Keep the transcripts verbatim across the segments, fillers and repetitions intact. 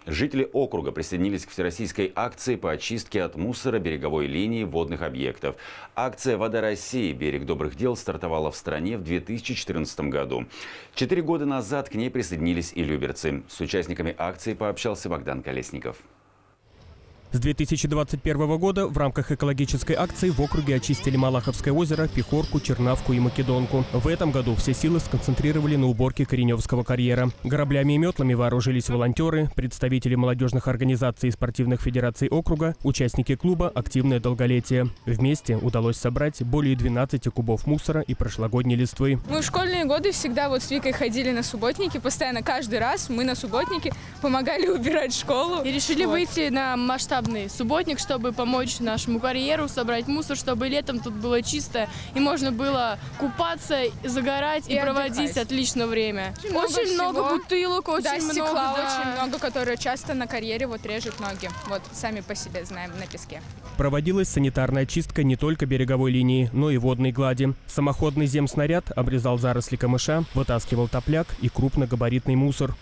Жители округа присоединились к всероссийской акции по очистке от мусора береговой линии водных объектов. Акция «Вода России. Берег добрых дел» стартовала в стране в две тысячи четырнадцатом году. Четыре года назад к ней присоединились и люберцы. С участниками акции пообщался Богдан Колесников. С две тысячи двадцать первого года в рамках экологической акции в округе очистили Малаховское озеро, Пехорку, Чернавку и Македонку. В этом году все силы сконцентрировали на уборке Кореневского карьера. Граблями и метлами вооружились волонтеры, представители молодежных организаций и спортивных федераций округа, участники клуба «Активное долголетие». Вместе удалось собрать более двенадцати кубов мусора и прошлогодней листвы. Мы в школьные годы всегда вот с Викой ходили на субботники. Постоянно каждый раз мы на субботники помогали убирать школу. И решили вот. выйти на масштаб субботник, чтобы помочь нашему карьеру, собрать мусор, чтобы летом тут было чисто и можно было купаться, загорать и, и проводить отдыхать. Отлично время. Очень, очень много, много бутылок, очень да, много, стекла, да. очень много, которые часто на карьере вот режут ноги. Вот сами по себе знаем на песке. Проводилась санитарная чистка не только береговой линии, но и водной глади. Самоходный земснаряд обрезал заросли камыша, вытаскивал топляк и крупногабаритный мусор.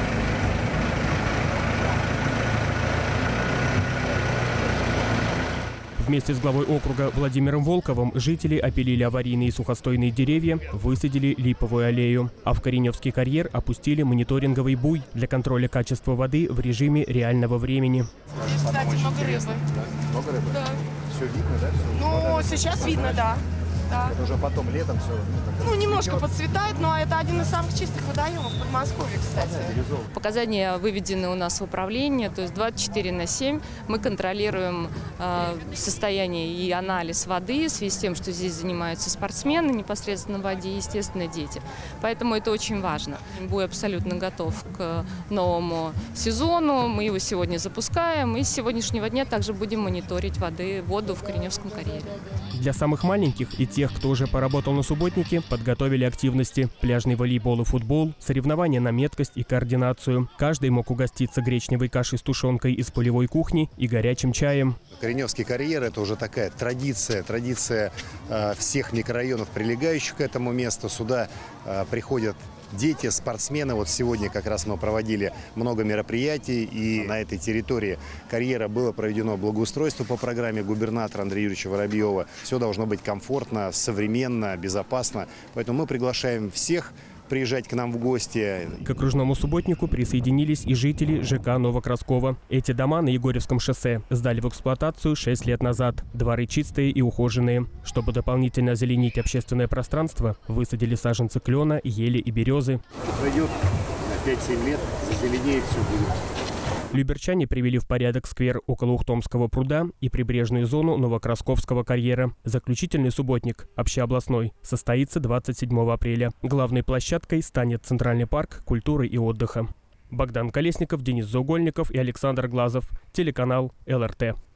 Вместе с главой округа Владимиром Волковым жители опилили аварийные сухостойные деревья, высадили липовую аллею. А в Кореневский карьер опустили мониторинговый буй для контроля качества воды в режиме реального времени. Здесь, кстати, много рыбы. Много рыбы? Да. Все видно, да? Все ну, вода, сейчас все видно, да. да. Это уже потом, летом все. Ну, немножко подцветает, но это один из самых чистых водоемов в Подмосковье, кстати. Показания выведены у нас в управление, то есть двадцать четыре на семь мы контролируем э, состояние и анализ воды в связи с тем, что здесь занимаются спортсмены непосредственно в воде и, естественно, дети. Поэтому это очень важно. Буй абсолютно готов к новому сезону, мы его сегодня запускаем и с сегодняшнего дня также будем мониторить воды, воду в Кореневском карьере. Для самых маленьких и тех, кто уже поработал на субботнике, подготовили активности: пляжный волейбол и футбол, соревнования на меткость и координацию. Каждый мог угоститься гречневой кашей с тушенкой из полевой кухни и горячим чаем. Кореневский карьер – это уже такая традиция, традиция э, всех микрорайонов, прилегающих к этому месту. Сюда э, приходят дети, спортсмены. Вот сегодня как раз мы проводили много мероприятий, и на этой территории карьера было проведено благоустройство по программе губернатора Андрея Юрьевича Воробьева. Все должно быть комфортно, современно, безопасно. Поэтому мы приглашаем всех приезжать к нам в гости. К окружному субботнику присоединились и жители ЖК Новокрасково. Эти дома на Егорьевском шоссе сдали в эксплуатацию шесть лет назад. Дворы чистые и ухоженные. Чтобы дополнительно озеленить общественное пространство, высадили саженцы клена, ели и березы. Пройдет на пять-семь лет, зазеленеет, все будет. Люберчане привели в порядок сквер около Ухтомского пруда и прибрежную зону Новокрасковского карьера. Заключительный субботник, общеобластной, состоится двадцать седьмого апреля. Главной площадкой станет Центральный парк культуры и отдыха. Богдан Колесников, Денис Заугольников и Александр Глазов. Телеканал эл эр тэ.